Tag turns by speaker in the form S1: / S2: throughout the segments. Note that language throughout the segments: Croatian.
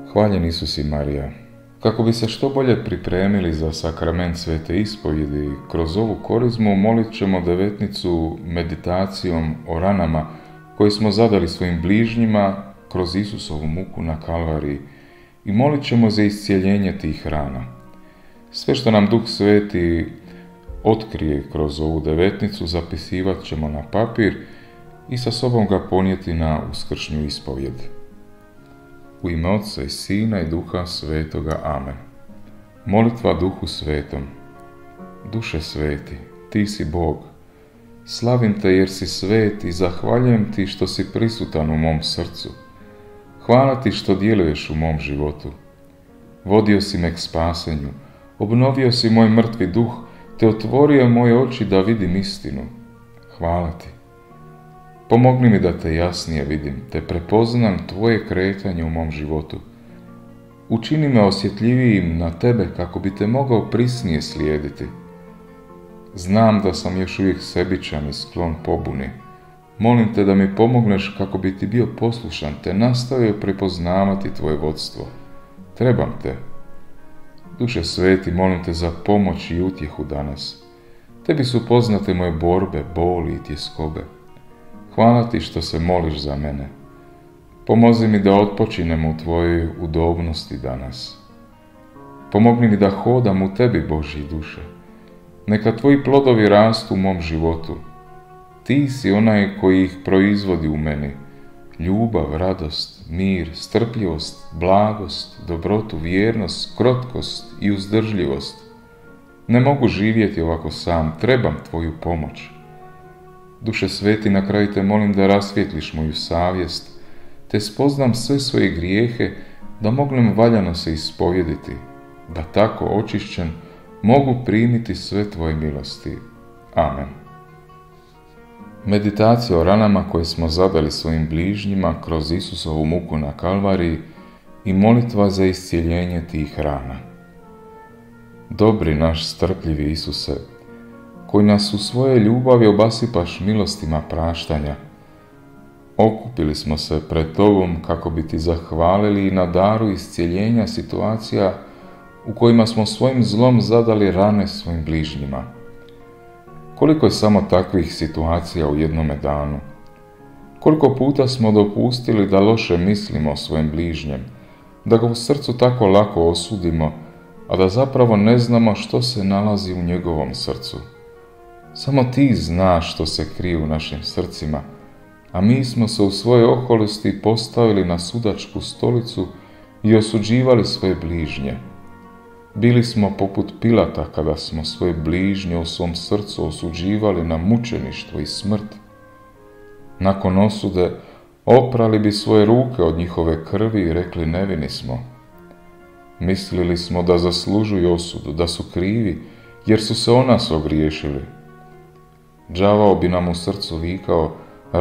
S1: Hvaljen Isus i Marija. Kako bi se što bolje pripremili za sakrament svete ispovjedi, kroz ovu korizmu molit ćemo devetnicu meditacijom o ranama koje smo zadali svojim bližnjima kroz Isusovu muku na Kalvariji i molit ćemo za iscijeljenje tih rana. Sve što nam Duh Sveti otkrije kroz ovu devetnicu zapisivat ćemo na papir i sa sobom ga ponijeti na uskršnju ispovjed. U ime Otca i Sina i Duha Svetoga. Amen. Molitva Duhu Svetom. Duše sveti, ti si Bog. Slavim te jer si svet i zahvaljujem ti što si prisutan u mom srcu. Hvala ti što djeluješ u mom životu. Vodio si me k spasenju, obnovio si moj mrtvi duh, te otvorio moje oči da vidim istinu. Hvala ti. Pomogni mi da te jasnije vidim, te prepoznam tvoje kretanje u mom životu. Učini me osjetljivijim na tebe kako bi te mogao prisnije slijediti. Znam da sam još uvijek sebičan i sklon pobuni. Molim te da mi pomogneš kako bi ti bio poslušan, te nastavio prepoznavati tvoje vodstvo. Trebam te. Duše sveti, molim te za pomoć i utjehu danas. Tebi su poznate moje borbe, boli i tjeskobe. Hvala ti što se moliš za mene. Pomozi mi da otpočinem u tvojoj udobnosti danas. Pomogni mi da hodam u tebi, Božji duše. Neka tvoji plodovi rastu u mom životu. Ti si onaj koji ih proizvodi u meni. Ljubav, radost, mir, strpljivost, blagost, dobrotu, vjernost, krotkost i uzdržljivost. Ne mogu živjeti ovako sam, trebam tvoju pomoć. Duše sveti, na kraju te molim da rasvijetliš moju savjest, te spoznam sve svoje grijehe, da mognem valjano se ispovjediti, da tako očišćen mogu primiti sve tvoje milosti. Amen. Meditacija o ranama koje smo zadali svojim bližnjima kroz Isusovu muku na Kalvariji i molitva za iscijeljenje tih rana. Dobri naš strpljivi Isuse, koji nas u svoje ljubavi obasipaš milostima praštanja, okupili smo se pred tobom kako bi ti zahvalili i na daru iscijeljenja situacija u kojima smo svojim zlom zadali rane svojim bližnjima. Koliko je samo takvih situacija u jednome danu? Koliko puta smo dopustili da loše mislimo o svojem bližnjem, da ga u srcu tako lako osudimo, a da zapravo ne znamo što se nalazi u njegovom srcu. Samo ti znaš što se krije u našim srcima, a mi smo se u svojoj oholosti postavili na sudačku stolicu i osuđivali svoje bližnje. Bili smo poput Pilata kada smo svoje bližnje u svom srcu osuđivali na mučeništvo i smrt. Nakon osude oprali bi svoje ruke od njihove krvi i rekli nevini smo. Mislili smo da zaslužuju osudu, da su krivi, jer su se o nas ogriješili. Đavao bi nam u srcu vikao,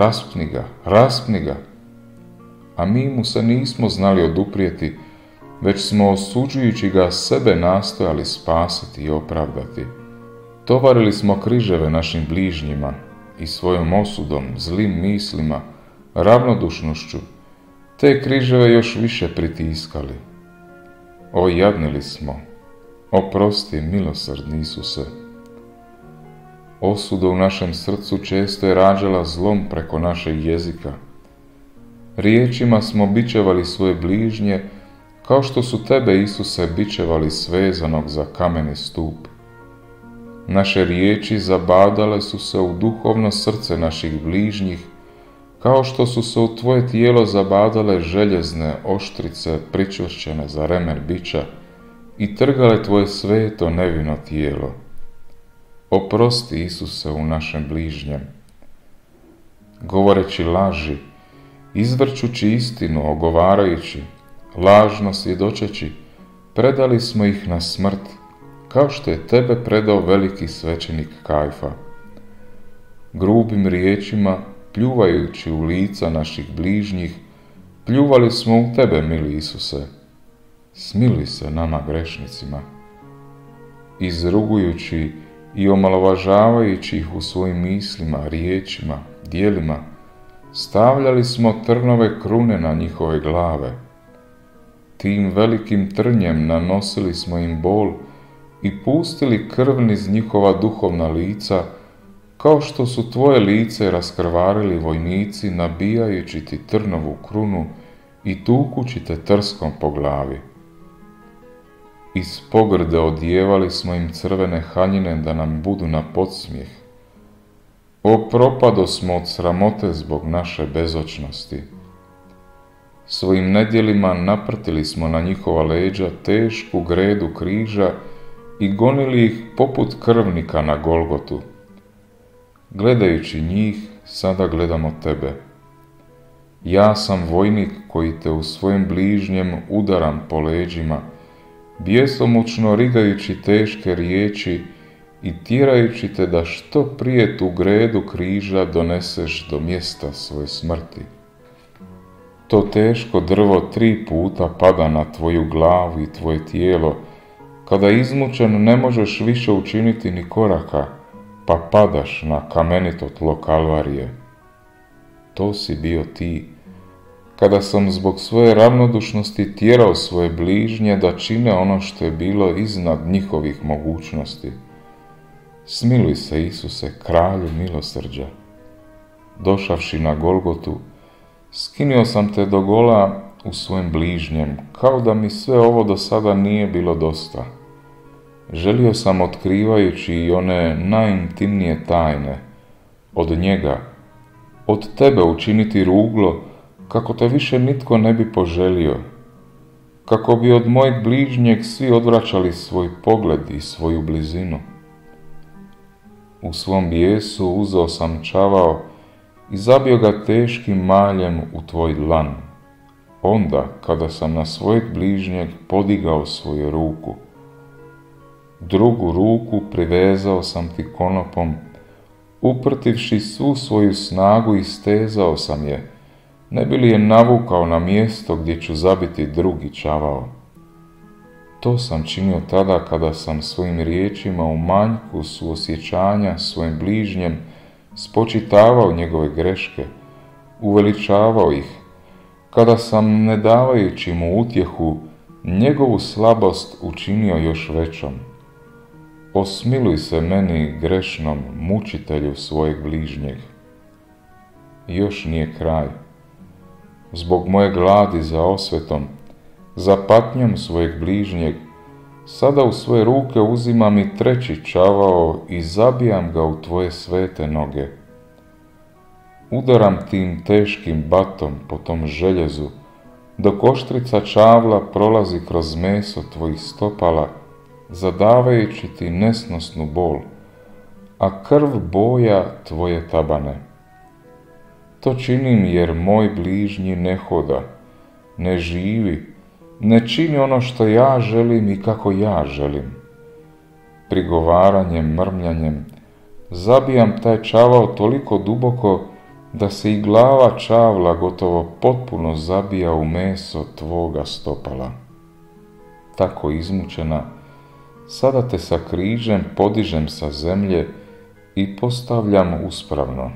S1: raspni ga, a mi mu se nismo znali oduprijeti, već smo osuđujući ga sebe nastojali spasiti i opravdati. Tovarili smo križeve našim bližnjima i svojom osudom, zlim mislima, ravnodušnošću, te križeve još više pritiskali. Ojadnili smo, oprosti milosrdni Isuse. Osuda u našem srcu često je rađala zlom preko našeg jezika. Riječima smo bičevali svoje bližnje, kao što su tebe, Isuse, bičevali svezanog za kameni stup. Naše riječi zabadale su se u duhovno srce naših bližnjih, kao što su se u tvoje tijelo zabadale željezne oštrice pričvršćene za remen biča i trgale tvoje sveto nevino tijelo. Oprosti, Isuse, u našem bližnjem. Govoreći laži, izvrćući istinu, ogovarajući, lažno svjedočeći, predali smo ih na smrt, kao što je tebe predao veliki svećenik Kajfa. Grubim riječima, pljuvajući u lica naših bližnjih, pljuvali smo u tebe, mili Isuse. Smiluj se nama grešnicima. Izrugujući i omalovažavajući ih u svojim mislima, riječima, djelima, stavljali smo trnove krune na njihove glave. tim velikim trnjem nanosili smo im bol i pustili krv niz njihova duhovna lica, kao što su tvoje lice raskrvarili vojnici nabijajući ti trnovu krunu i tukući te trskom po glavi. Iz pogrde odijevali smo im crvene haljine da nam budu na podsmijeh. Propado smo od sramote zbog naše bezočnosti. Svojim nedjelima naprtili smo na njihova leđa tešku gredu križa i gonili ih poput krvnika na Golgotu. Gledajući njih, sada gledamo tebe. Ja sam vojnik koji te u svojem bližnjem udaram po leđima, bjesomučno rigajući teške riječi i tjerajući te da što prije tu gredu križa doneseš do mjesta svoje smrti. To teško drvo 3 puta pada na tvoju glavu i tvoje tijelo, kada izmučen ne možeš više učiniti ni koraka, pa padaš na kamenito tlo Kalvarije. To si bio ti, kada sam zbog svoje ravnodušnosti tjerao svoje bližnje da čine ono što je bilo iznad njihovih mogućnosti. Smiluj se, Isuse, kralju milosrđa. Došavši na Golgotu, skinio sam te do gola u svojem bližnjem, kao da mi sve ovo do sada nije bilo dosta. Želio sam, otkrivajući i one najintimnije tajne, od njega, od tebe učiniti ruglo, kako te više nitko ne bi poželio, kako bi od mojeg bližnjeg svi odvraćali svoj pogled i svoju blizinu. U svom bijesu uzeo sam čavao i zabio ga teškim maljem u tvoj dlan, onda kada sam na svojeg bližnjeg podigao svoju ruku. Drugu ruku privezao sam ti konopom, uprtivši svu svoju snagu i stezao sam je, ne bi li je navukao na mjesto gdje ću zabiti drugi čavao. To sam činio tada kada sam svojim riječima u manjku suosjećanja svojim bližnjem spočitavao njegove greške, uveličavao ih, kada sam, ne davajući mu utjehu, njegovu slabost učinio još većom. Osmiluj se meni, grešnom mučitelju svojeg bližnjeg. Još nije kraj. Zbog moje gladi za osvetom, za patnjom svojeg bližnjeg, sada u svoje ruke uzimam i 3. čavao i zabijam ga u tvoje svete noge. Udaram tim teškim batom po tom željezu, dok oštrica čavla prolazi kroz meso tvojih stopala, zadavajući ti nesnosnu bol, a krv boja tvoje tabane. To činim jer moj bližnji ne hoda, ne živi, ne čini ono što ja želim i kako ja želim. Prigovaranjem, mrmljanjem, zabijam taj čavao toliko duboko da se i glava čavla gotovo potpuno zabija u meso tvoga stopala. Tako izmučena, sada te sa križem podižem sa zemlje i postavljam uspravno.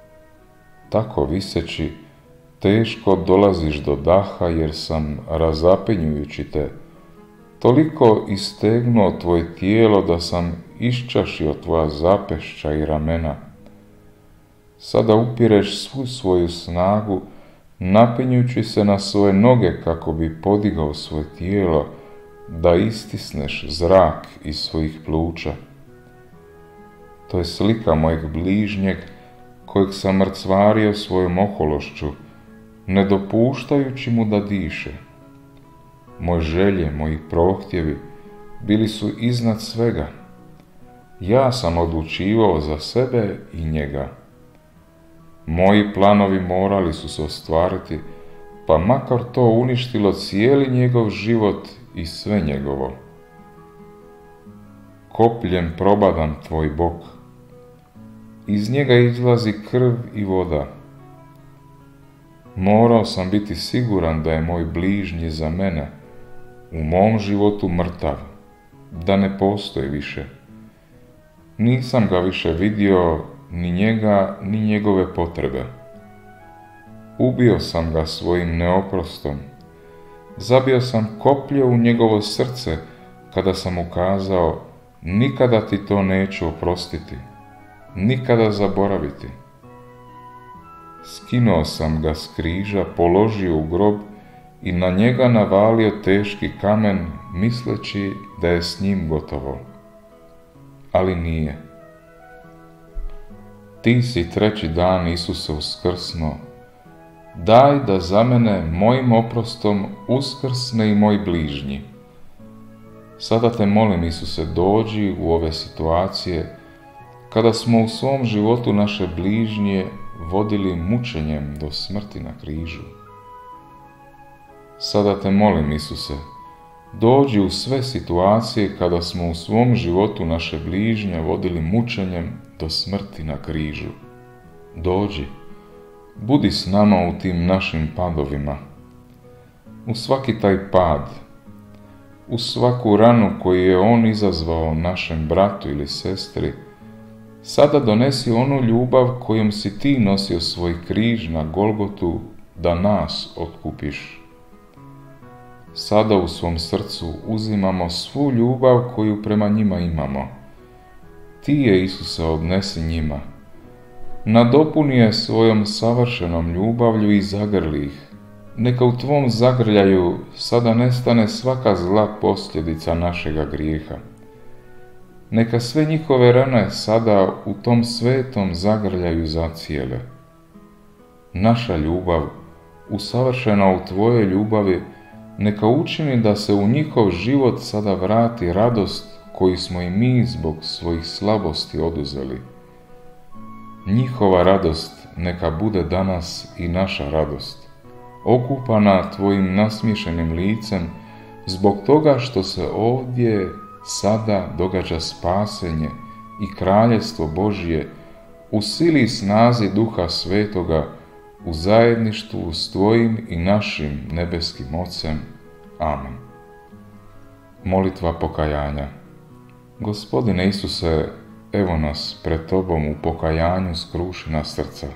S1: Tako viseći, teško dolaziš do daha jer sam, razapinjujući te, toliko istegnuo tvoje tijelo da sam iščašio tvoja zapešća i ramena. Sada upireš svu svoju snagu, napinjući se na svoje noge kako bi podigao svoje tijelo, da istisneš zrak iz svojih pluća. To je slika mojeg bližnjeg, kojeg sam mrcvario svojom ohološću, ne dopuštajući mu da diše. Moje želje, moji prohtjevi bili su iznad svega. Ja sam odlučivao za sebe i njega. Moji planovi morali su se ostvariti, pa makar to uništilo cijeli njegov život i sve njegovo. Kopljem probadam tvoj bok. Iz njega izlazi krv i voda. Morao sam biti siguran da je moj bližnji za mene u mom životu mrtav, da ne postoji više. Nisam ga više vidio, ni njega, ni njegove potrebe. Ubio sam ga svojim neoprostom, Zabio sam koplje u njegovo srce kada sam mu kazao: nikada ti to neću oprostiti, nikada zaboraviti. Skinuo sam ga s križa, položio u grob i na njega navalio teški kamen, misleći da je s njim gotovo. Ali nije. Ti si treći dan, Isuse, uskrsnuo. Daj da za mene mojim oprostom uskrsne i moj bližnji. Sada te molim, Isuse, dođi u ove situacije kada smo u svom životu naše bližnje vodili mučenjem do smrti na križu. Sada te molim, Isuse, dođi u sve situacije kada smo u svom životu naše bližnje vodili mučenjem do smrti na križu. Dođi, budi s nama u tim našim padovima. U svaki taj pad, u svaku ranu koju je on izazvao našem bratu ili sestri, sada donesi onu ljubav kojom si ti nosio svoj križ na Golgotu da nas otkupiš. Sada u svom srcu uzimamo svu ljubav koju prema njima imamo. Ti je, Isuse, odnesi njima. Nadopuni je svojom savršenom ljubavlju i zagrli ih. Neka u tvom zagrljaju sada nestane svaka zla posljedica našega grijeha. Neka sve njihove rane sada u tom svetom zagrljaju zacijele. Naša ljubav, usavršena u tvojoj ljubavi, neka učini da se u njihov život sada vrati radost koju smo i mi zbog svojih slabosti oduzeli. Njihova radost neka bude danas i naša radost, okupana tvojim nasmiješenim licem zbog toga što se ovdje sada događa spasenje i kraljevstvo Božje u sili i snazi Duha Svetoga u zajedništvu s tvojim i našim nebeskim Ocem. Amen. Molitva pokajanja. Gospodine Isuse, evo nas pred Tobom u pokajanju skrušena srca.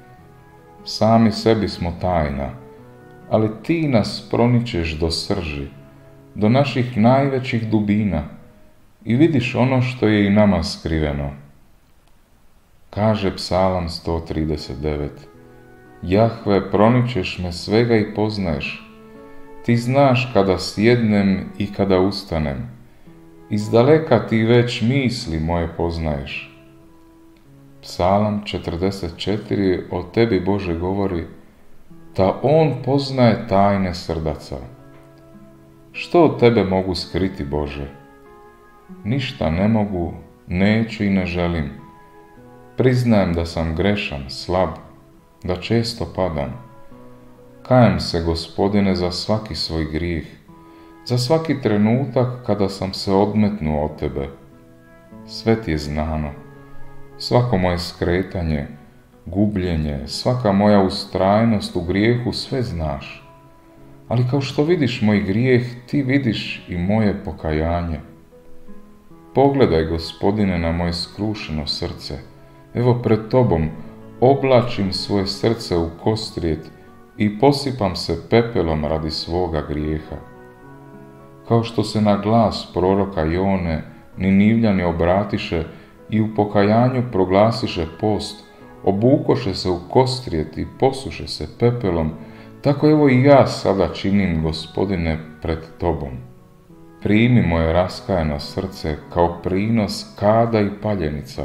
S1: Sami sebi smo tajna, ali Ti nas proničeš do srži, do naših najvećih dubina i vidiš ono što je i nama skriveno. Kaže Psalam 139: Jahve, proničeš me svega i poznaješ. Ti znaš kada sjednem i kada ustanem. Izdaleka ti već misli moje poznaješ. Psalam 44 o tebi, Bože, govori da on poznaje tajne srdaca. Što od tebe mogu skriti, Bože? Ništa ne mogu, neću i ne želim. Priznajem da sam grešan, slab, da često padam. Kajem se, Gospodine, za svaki svoj grijeh, za svaki trenutak kada sam se odmetnuo od Tebe. Sve Ti je znano, svako moje skretanje, gubljenje, svaka moja ustrajnost u grijehu, sve znaš. Ali kao što vidiš moj grijeh, Ti vidiš i moje pokajanje. Pogledaj, Gospodine, na moje skrušeno srce. Evo pred Tobom oblačim svoje srce u kostrijet i posipam se pepelom radi svoga grijeha. Kao što se na glas proroka Jone Ninivljani obratiše i u pokajanju proglasiše post, obukoše se u kostrijet i posuše se pepelom, tako evo i ja sada činim, Gospodine, pred Tobom. Primi moje raskajano srce kao prinos kada i paljenica.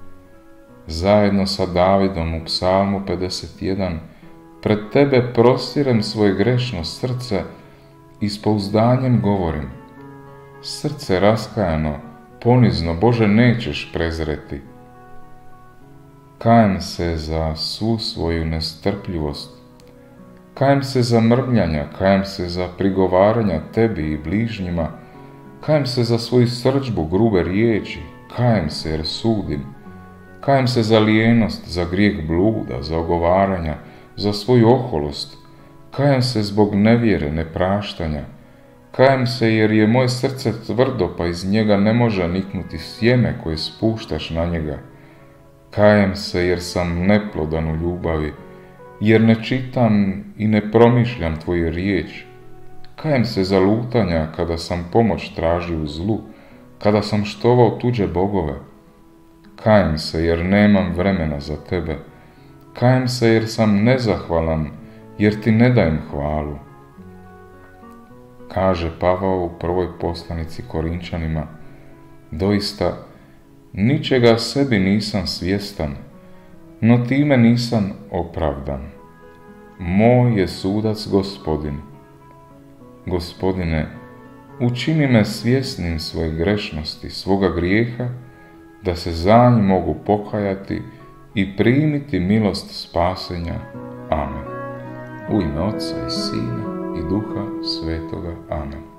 S1: Zajedno sa Davidom u Psalmu 51 pred Tebe prostirem svoje grešno srce i s pouzdanjem govorim: srce raskajano, ponizno, Bože, nećeš prezreti. Kajem se za svu svoju nestrpljivost, kajem se za mrmljanja, kajem se za prigovaranja Tebi i bližnjima, kajem se za svoju srdžbu, grube riječi, kajem se jer sudim, kajem se za lijenost, za grijeh bluda, za ogovaranja, za svoju oholost, kajem se zbog nevjere, nepraštanja, kajem se jer je moje srce tvrdo pa iz njega ne može niknuti sjeme koje spuštaš na njega, kajem se jer sam neplodan u ljubavi, jer ne čitam i ne promišljam Tvoju riječ, Kajem se za lutanja kada sam pomoć tražio u zlu, kada sam štovao tuđe bogove. Kajem se jer nemam vremena za tebe. Kajem se jer sam nezahvalan, jer ti ne dajem hvalu. Kaže Pavao u prvoj poslanici Korinčanima, doista, ničega sebi nisam svjestan, no time nisam opravdan. Moj je sudac Gospodin. Gospodine, učini me svjesnim svoje grešnosti, svoga grijeha, da se za njih mogu pokajati i primiti milost spasenja. Amen. U ime Oca i Sina i Duha Svetoga. Amen.